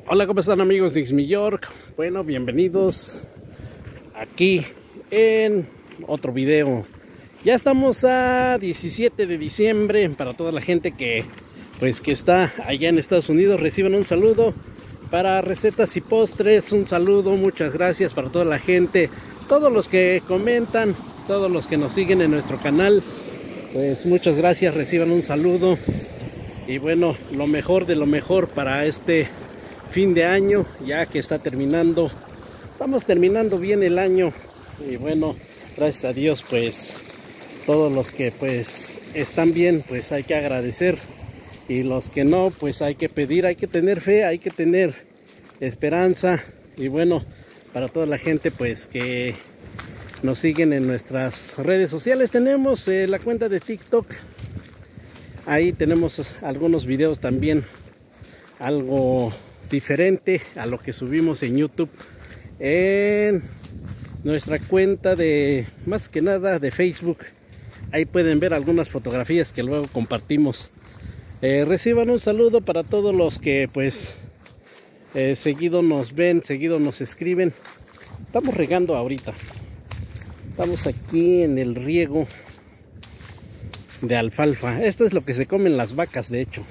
Hola, ¿cómo están amigos de New York? Bueno, bienvenidos aquí en otro video. Ya estamos a 17 de diciembre. Para toda la gente que está allá en Estados Unidos, reciban un saludo. Para recetas y postres, un saludo, muchas gracias para toda la gente, todos los que comentan, todos los que nos siguen en nuestro canal, pues muchas gracias, reciban un saludo. Y bueno, lo mejor de lo mejor para este fin de año, ya que está terminando. Estamos terminando bien el año. Y bueno, gracias a Dios, pues todos los que pues están bien, pues hay que agradecer. Y los que no, pues hay que pedir, hay que tener fe, hay que tener esperanza. Y bueno, para toda la gente pues que nos siguen en nuestras redes sociales, tenemos la cuenta de TikTok. Ahí tenemos algunos videos también, algo diferente a lo que subimos en YouTube. En nuestra cuenta de, más que nada, de Facebook, ahí pueden ver algunas fotografías que luego compartimos. Reciban un saludo para todos los que pues seguido nos ven, seguido nos escriben. Estamos regando ahorita. Estamos aquí en el riego de alfalfa. Esto es lo que se comen las vacas, de hecho.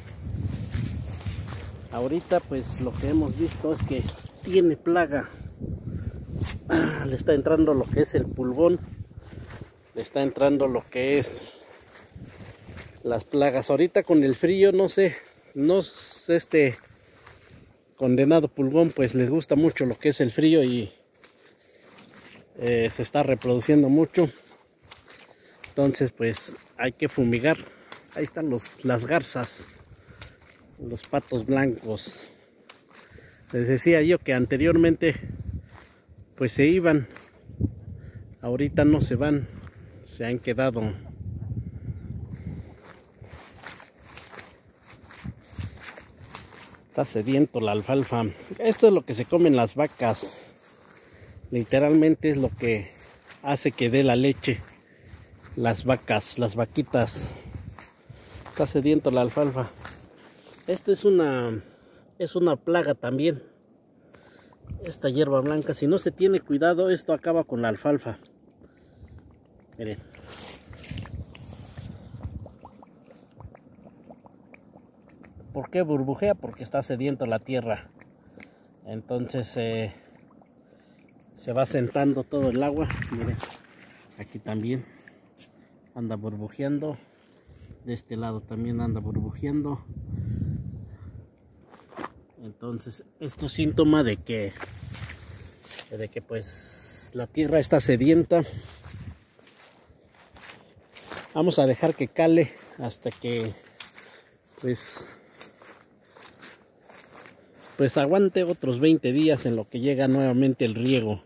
Ahorita pues lo que hemos visto es que tiene plaga. Le está entrando lo que es el pulgón. Le está entrando lo que es las plagas. Ahorita con el frío, no sé, este condenado pulgón pues les gusta mucho lo que es el frío y se está reproduciendo mucho. Entonces pues hay que fumigar. Ahí están las garzas, los patos blancos. Les decía yo que anteriormente pues se iban, ahorita no se van, se han quedado. Está sediento la alfalfa. Esto es lo que se comen las vacas. Literalmente es lo que hace que dé la leche. Las vacas, las vaquitas. Está sediento la alfalfa. Esto es una plaga también. Esta hierba blanca, si no se tiene cuidado, esto acaba con la alfalfa. Miren. ¿Por qué burbujea? Porque está sediento la tierra. Entonces se va sentando todo el agua. Miren, aquí también anda burbujeando. De este lado también anda burbujeando. Entonces esto es síntoma de que pues la tierra está sedienta. Vamos a dejar que cale hasta que pues aguante otros 20 días en lo que llega nuevamente el riego.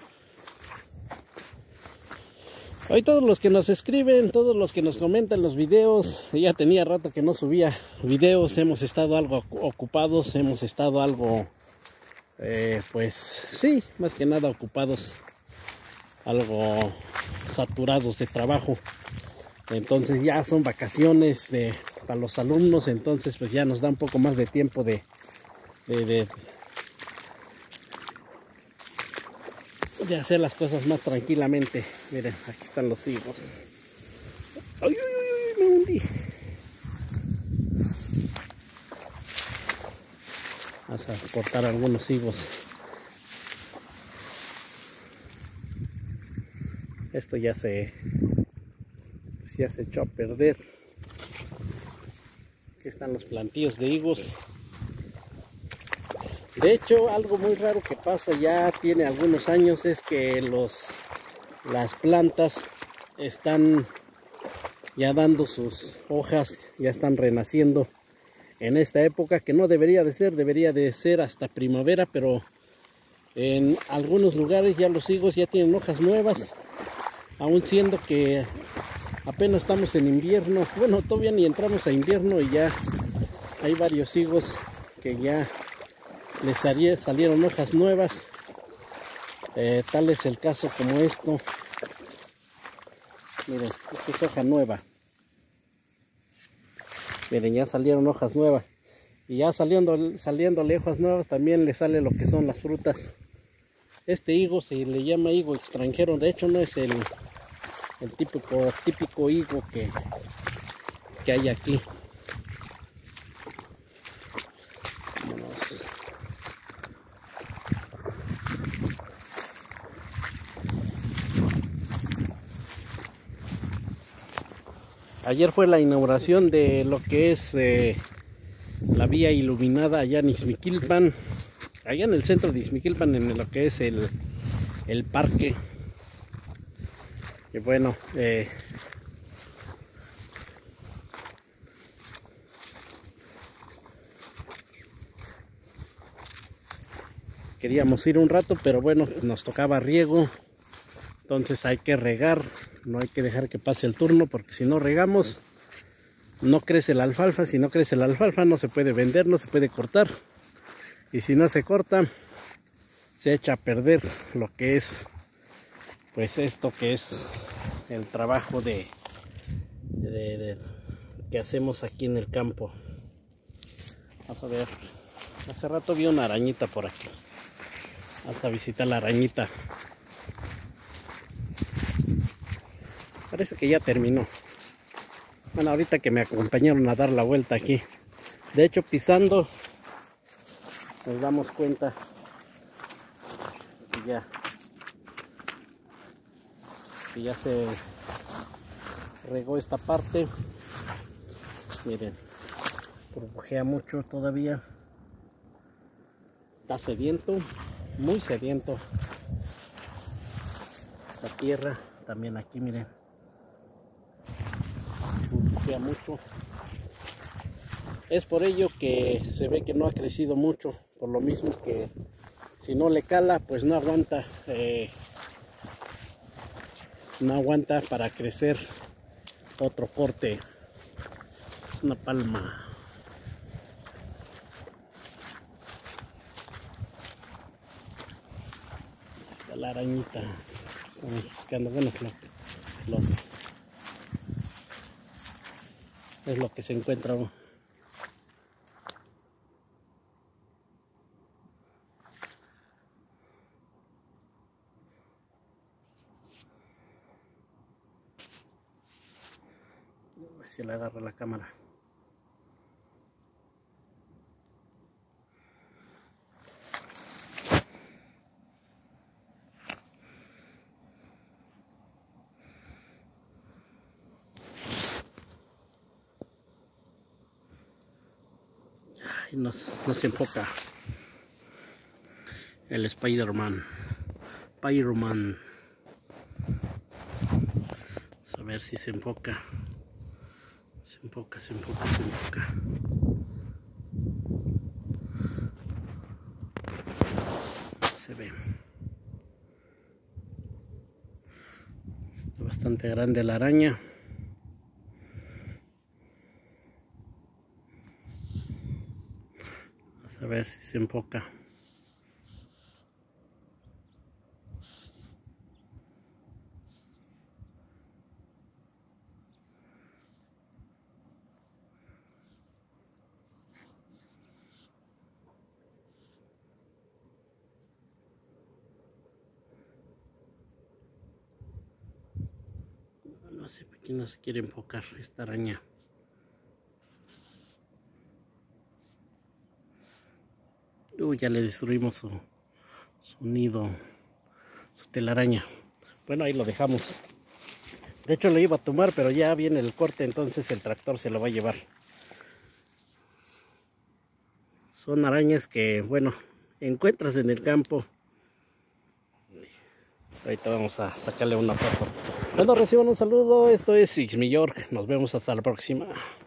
Hoy todos los que nos escriben, todos los que nos comentan los videos, ya tenía rato que no subía videos, hemos estado algo ocupados, hemos estado algo, pues sí, más que nada ocupados, algo saturados de trabajo. Entonces ya son vacaciones para los alumnos, entonces pues ya nos da un poco más de tiempo de hacer las cosas más tranquilamente. Miren, aquí están los higos. ¡Ay, me hundí! Vamos a cortar algunos higos. Esto ya se echó a perder. Aquí están los plantíos de higos. De hecho, algo muy raro que pasa, ya tiene algunos años, es que las plantas están ya dando sus hojas, ya están renaciendo en esta época, que no debería de ser hasta primavera, pero en algunos lugares ya los higos ya tienen hojas nuevas, aún siendo que apenas estamos en invierno. Bueno, todavía ni entramos a invierno y ya hay varios higos que ya les salieron hojas nuevas. Tal es el caso como esto. Miren, esta es hoja nueva. Miren, ya salieron hojas nuevas. Y ya saliendo hojas nuevas también le sale lo que son las frutas. Este higo se le llama higo extranjero, de hecho no es el típico higo que hay aquí. Vámonos. Ayer fue la inauguración de lo que es la vía iluminada allá en Ixmiquilpan, allá en el centro de Ixmiquilpan, en lo que es el parque. Y bueno, queríamos ir un rato, pero bueno, nos tocaba riego, entonces hay que regar, no hay que dejar que pase el turno, porque si no regamos no crece la alfalfa. Si no crece la alfalfa no se puede vender, no se puede cortar, y si no se corta se echa a perder lo que es, pues esto que es el trabajo que hacemos aquí en el campo. Vamos a ver, hace rato vi una arañita por aquí, vamos a visitar la arañita. Parece que ya terminó. Bueno, ahorita que me acompañaron a dar la vuelta aquí, de hecho pisando nos damos cuenta que ya se regó esta parte. Miren, burbujea mucho todavía, está sediento, muy sediento la tierra. También aquí miren, burbujea mucho. Es por ello que se ve que no ha crecido mucho, por lo mismo que si no le cala pues no aguanta para crecer otro corte. Es una palma. Está la arañita. Estamos buscando, bueno, es lo que se encuentra. A ver si le agarra la cámara. Ay, no se enfoca el Spider-Man. Vamos a ver si se enfoca. Se enfoca. Se ve. Está bastante grande la araña. Vamos a ver si se enfoca. No sé por qué no se quiere enfocar esta araña. Ya le destruimos su nido, su telaraña. Bueno, ahí lo dejamos. De hecho lo iba a tomar, pero ya viene el corte, entonces el tractor se lo va a llevar. Son arañas que, bueno, encuentras en el campo. Ahorita vamos a sacarle una foto. Bueno, reciban un saludo. Esto es Ixmiyork. Nos vemos hasta la próxima.